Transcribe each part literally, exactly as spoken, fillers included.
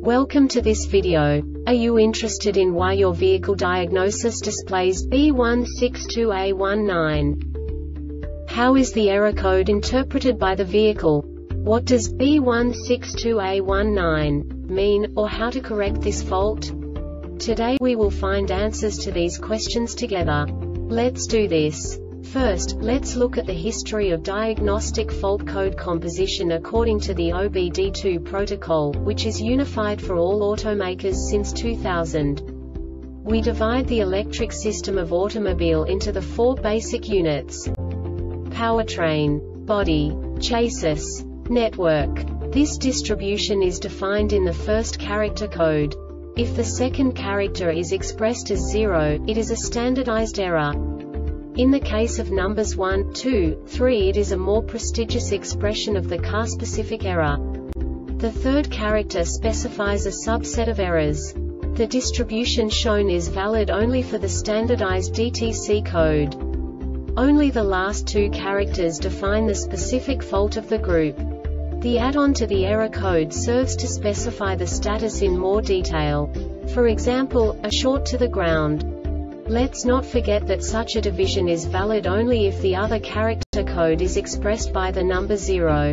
Welcome to this video. Are you interested in why your vehicle diagnosis displays B one six two A one nine? How is the error code interpreted by the vehicle? What does B one six two A one nine mean, or how to correct this fault? Today we will find answers to these questions together. Let's do this. First, let's look at the history of diagnostic fault code composition according to the O B D two protocol, which is unified for all automakers since two thousand. We divide the electric system of automobile into the four basic units: powertrain, body, chassis, network. This distribution is defined in the first character code. If the second character is expressed as zero, it is a standardized error. In the case of numbers one, two, three, it is a more prestigious expression of the car-specific error. The third character specifies a subset of errors. The distribution shown is valid only for the standardized D T C code. Only the last two characters define the specific fault of the group. The add-on to the error code serves to specify the status in more detail. For example, a short to the ground. Let's not forget that such a division is valid only if the other character code is expressed by the number zero.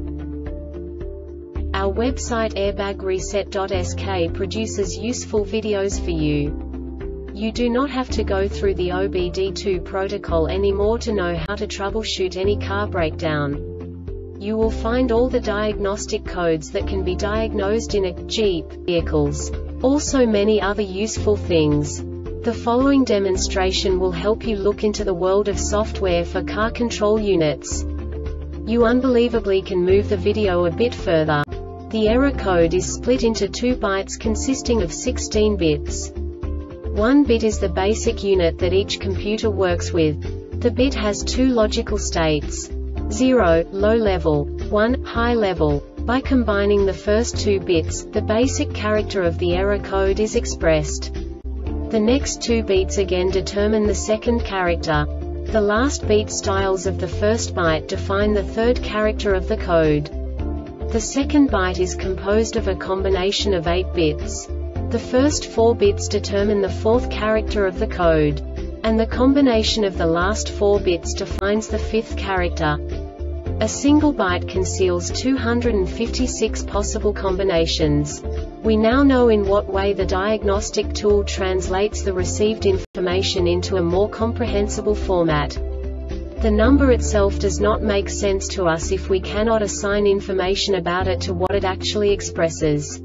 Our website airbag reset dot S K produces useful videos for you. You do not have to go through the O B D two protocol anymore to know how to troubleshoot any car breakdown. You will find all the diagnostic codes that can be diagnosed in a Jeep vehicles. Also many other useful things. The following demonstration will help you look into the world of software for car control units. You unbelievably can move the video a bit further. The error code is split into two bytes consisting of sixteen bits. One bit is the basic unit that each computer works with. The bit has two logical states: zero, low level, one, high level. By combining the first two bits, the basic character of the error code is expressed. The next two beats again determine the second character. The last beat styles of the first byte define the third character of the code. The second byte is composed of a combination of eight bits. The first four bits determine the fourth character of the code. And the combination of the last four bits defines the fifth character. A single byte conceals two hundred fifty-six possible combinations. We now know in what way the diagnostic tool translates the received information into a more comprehensible format. The number itself does not make sense to us if we cannot assign information about it to what it actually expresses.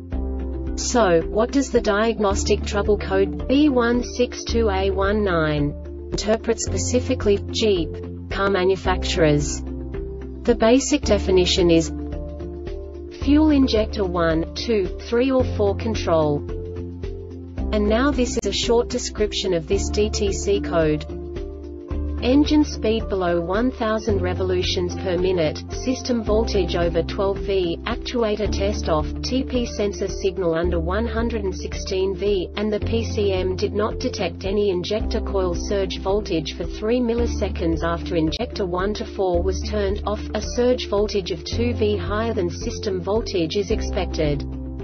So, what does the diagnostic trouble code B one six two A one nine interpret specifically for Jeep car manufacturers? The basic definition is fuel injector one, two, three or four control. And now this is a short description of this D T C code. Engine speed below one thousand revolutions per minute, system voltage over twelve volts, actuator test off, T P sensor signal under one hundred sixteen volts, and the P C M did not detect any injector coil surge voltage for three milliseconds after injector one to four was turned off. A surge voltage of two volts higher than system voltage is expected.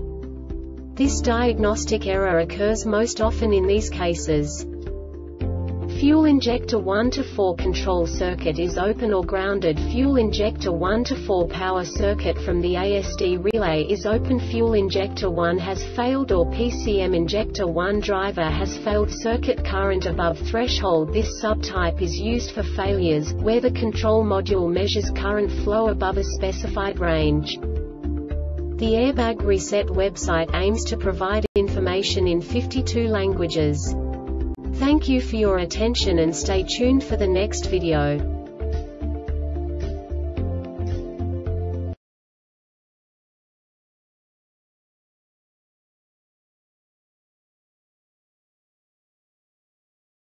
This diagnostic error occurs most often in these cases. Fuel injector one to four control circuit is open or grounded. Fuel injector one to four power circuit from the A S D relay is open. Fuel injector one has failed, or P C M injector one driver has failed. Circuit current above threshold. This subtype is used for failures where the control module measures current flow above a specified range. The Airbag Reset website aims to provide information in fifty-two languages. Thank you for your attention and stay tuned for the next video.